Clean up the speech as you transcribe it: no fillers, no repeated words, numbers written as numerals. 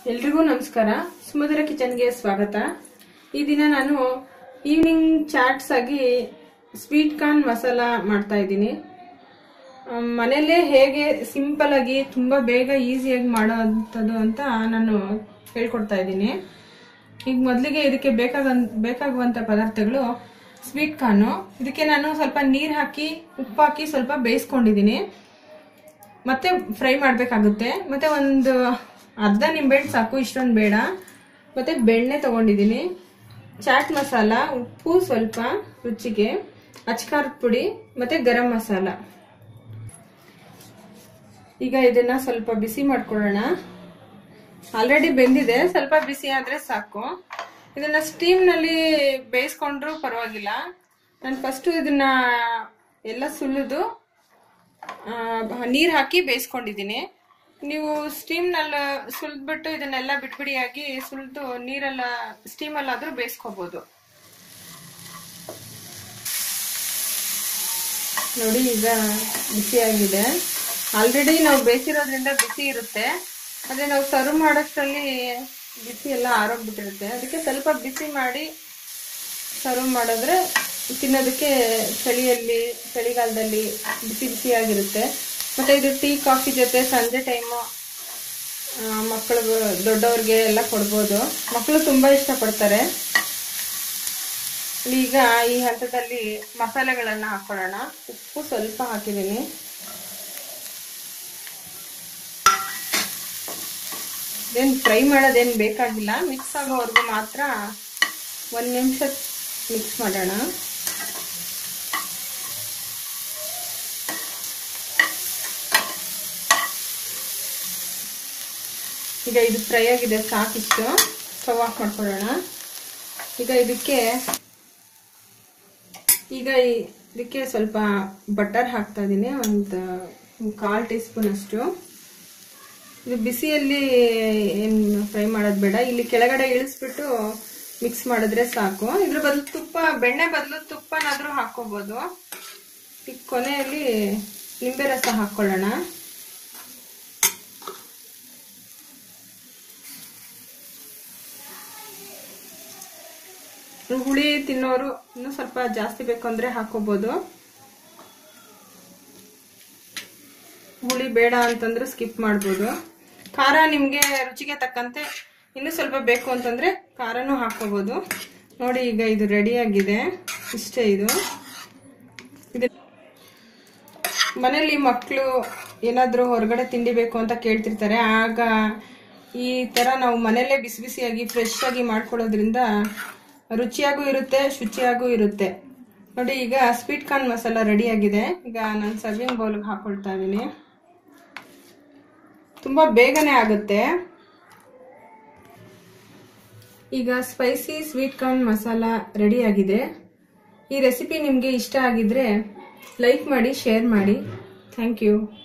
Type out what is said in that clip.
ಎಲ್ರಿಗೂ ನಮಸ್ಕಾರ. ಸುಮಧುರ ಕಿಚನ್ಗೆ ಸ್ವಾಗತ. ಈ ದಿನ ನಾನು ಈವ್ನಿಂಗ್ ಚಾಟ್ಸ್ ಆಗಿ ಸ್ವೀಟ್ ಕಾರ್ನ್ ಮಸಾಲ ಮಾಡ್ತಾ ಇದ್ದೀನಿ. ಮನೆಯಲ್ಲೇ ಹೇಗೆ ಸಿಂಪಲ್ ಆಗಿ ತುಂಬಾ ಬೇಗ ಈಸಿಯಾಗಿ ಮಾಡೋಂಥದ್ದು ಅಂತ ನಾನು ಹೇಳ್ಕೊಡ್ತಾ ಇದ್ದೀನಿ. ಈಗ ಮೊದಲಿಗೆ ಇದಕ್ಕೆ ಬೇಕಾಗುವಂಥ ಪದಾರ್ಥಗಳು ಸ್ವೀಟ್ ಕಾರ್ನು. ಇದಕ್ಕೆ ನಾನು ಸ್ವಲ್ಪ ನೀರು ಹಾಕಿ ಉಪ್ಪು ಹಾಕಿ ಸ್ವಲ್ಪ ಬೇಯಿಸ್ಕೊಂಡಿದ್ದೀನಿ. ಮತ್ತೆ ಫ್ರೈ ಮಾಡಬೇಕಾಗುತ್ತೆ. ಮತ್ತೆ ಒಂದು ಅರ್ಧ ನಿಂಬೆಹಣ್ಣು ಸಾಕು, ಇಷ್ಟೊಂದು ಬೇಡ. ಮತ್ತೆ ಬೆಣ್ಣೆ ತಗೊಂಡಿದ್ದೀನಿ, ಚಾಟ್ ಮಸಾಲ, ಉಪ್ಪು ಸ್ವಲ್ಪ ರುಚಿಗೆ, ಅಚ್ಕಾರದ ಪುಡಿ ಮತ್ತೆ ಗರಂ ಮಸಾಲ. ಈಗ ಇದನ್ನ ಸ್ವಲ್ಪ ಬಿಸಿ ಮಾಡ್ಕೊಳ್ಳೋಣ. ಆಲ್ರೆಡಿ ಬೆಂದಿದೆ, ಸ್ವಲ್ಪ ಬಿಸಿ ಆದ್ರೆ ಸಾಕು. ಇದನ್ನ ಸ್ಟೀಮ್ ನಲ್ಲಿ ಬೇಯಿಸ್ಕೊಂಡ್ರು ಪರವಾಗಿಲ್ಲ. ನಾನು ಫಸ್ಟ್ ಇದನ್ನ ಎಲ್ಲ ಸುಲಿದು ನೀರ್ ಹಾಕಿ ಬೇಯಿಸ್ಕೊಂಡಿದ್ದೀನಿ. ನೀವು ಸ್ಟೀಮ್ ನಲ್ಲಿ ಸುಲಿದ್ಬಿಟ್ಟು ಇದನ್ನೆಲ್ಲ ಬಿಟ್ಬಿಡಿಯಾಗಿ ಸುಲಿದು ನೀರೆಲ್ಲ ಸ್ಟೀಮ್ ಅಲ್ಲಾದ್ರೂ ಬೇಯಿಸ್ಕೋಬಹುದು. ನೋಡಿ, ಈಗ ಬಿಸಿಯಾಗಿದೆ. ಆಲ್ರೆಡಿ ನಾವು ಬೇಯಿಸಿರೋದ್ರಿಂದ ಬಿಸಿ ಇರುತ್ತೆ. ಆದ್ರೆ ನಾವು ಸರ್ವ್ ಮಾಡೋಷ್ಟರಲ್ಲಿ ಬಿಸಿ ಎಲ್ಲ ಆರೋಗ್ಬಿಟ್ಟಿರುತ್ತೆ. ಅದಕ್ಕೆ ಸ್ವಲ್ಪ ಬಿಸಿ ಮಾಡಿ ಸರ್ವ್ ಮಾಡಿದ್ರೆ ತಿನ್ನೋದಕ್ಕೆ ಚಳಿಗಾಲದಲ್ಲಿ ಬಿಸಿ ಬಿಸಿಯಾಗಿರುತ್ತೆ. ಮತ್ತೆ ಇದು ಟೀ ಕಾಫಿ ಜೊತೆ ಸಂಜೆ ಟೈಮು ಮಕ್ಕಳಿಗೆ ದೊಡ್ಡವ್ರಿಗೆ ಎಲ್ಲ ಕೊಡ್ಬೋದು. ಮಕ್ಕಳು ತುಂಬಾ ಇಷ್ಟಪಡ್ತಾರೆ. ಈಗ ಈ ಹಂತದಲ್ಲಿ ಮಸಾಲೆಗಳನ್ನ ಹಾಕೊಳ್ಳೋಣ. ಉಪ್ಪು ಸ್ವಲ್ಪ ಹಾಕಿದ್ದೀನಿ. ಇದೇನು ಫ್ರೈ ಮಾಡೋದೇನು ಬೇಕಾಗಿಲ್ಲ, ಮಿಕ್ಸ್ ಆಗೋವರೆಗೂ ಮಾತ್ರ 1 ನಿಮಿಷ ಮಿಕ್ಸ್ ಮಾಡೋಣ. ಈಗ ಇದು ಫ್ರೈ ಆಗಿದೆ, ಸಾಕಿಷ್ಟು. ಸ್ಟವ್ ಆಫ್ ಮಾಡ್ಕೊಳ್ಳೋಣ. ಈಗ ಇದಕ್ಕೆ ಸ್ವಲ್ಪ ಬಟರ್ ಹಾಕ್ತಾ ಇದ್ದೀನಿ, ಒಂದು 1/4 ಟೀ ಸ್ಪೂನ್ ಅಷ್ಟು. ಇದು ಬಿಸಿಯಲ್ಲಿ ಏನು ಫ್ರೈ ಮಾಡೋದು ಬೇಡ, ಇಲ್ಲಿ ಕೆಳಗಡೆ ಇಳಿಸ್ಬಿಟ್ಟು ಮಿಕ್ಸ್ ಮಾಡಿದ್ರೆ ಸಾಕು. ಇದ್ರ ಬದಲು ತುಪ್ಪ, ಬೆಣ್ಣೆ ಬದಲು ತುಪ್ಪನಾದ್ರೂ ಹಾಕೋಬಹುದು. ಈಗ ಕೊನೆಯಲ್ಲಿ ನಿಂಬೆ ರಸ ಹಾಕೊಳ್ಳೋಣ. ಹುಳಿ ತಿನ್ನೋರು ಇನ್ನೂ ಸ್ವಲ್ಪ ಜಾಸ್ತಿ ಬೇಕು ಅಂದ್ರೆ ಹಾಕೋಬಹುದು. ಹುಳಿ ಬೇಡ ಅಂತಂದ್ರೆ ಸ್ಕಿಪ್ ಮಾಡ್ಬೋದು. ಖಾರ ನಿಮ್ಗೆ ರುಚಿಗೆ ತಕ್ಕಂತೆ ಇನ್ನೂ ಸ್ವಲ್ಪ ಬೇಕು ಅಂತಂದ್ರೆ ಖಾರನೂ ಹಾಕೋಬಹುದು. ನೋಡಿ, ಈಗ ಇದು ರೆಡಿ ಆಗಿದೆ. ಇಷ್ಟೇ ಇದು. ಮನೇಲಿ ಮಕ್ಕಳು ಏನಾದ್ರೂ ಹೊರಗಡೆ ತಿಂಡಿ ಬೇಕು ಅಂತ ಕೇಳ್ತಿರ್ತಾರೆ. ಆಗ ಈ ತರ ನಾವು ಮನೆಯಲ್ಲೇ ಬಿಸಿ ಬಿಸಿಯಾಗಿ ಫ್ರೆಶ್ ಆಗಿ ಮಾಡ್ಕೊಳ್ಳೋದ್ರಿಂದ ರುಚಿಯಾಗೂ ಇರುತ್ತೆ, ಶುಚಿಯಾಗೂ ಇರುತ್ತೆ. ನೋಡಿ, ಈಗ ಸ್ವೀಟ್ ಕಾರ್ನ್ ಮಸಾಲ ರೆಡಿ ಆಗಿದೆ. ಈಗ ನಾನು ಸರ್ವಿಂಗ್ ಬೌಲ್ಗೆ ಹಾಕೊಳ್ತಾ ಇದ್ದೀನಿ. ತುಂಬಾ ಬೇಗನೆ ಆಗುತ್ತೆ. ಈಗ spicy sweet corn masala ready ಆಗಿದೆ. ಈ ರೆಸಿಪಿ ನಿಮಗೆ ಇಷ್ಟ ಆಗಿದ್ರೆ ಲೈಕ್ ಮಾಡಿ, ಶೇರ್ ಮಾಡಿ. Thank you.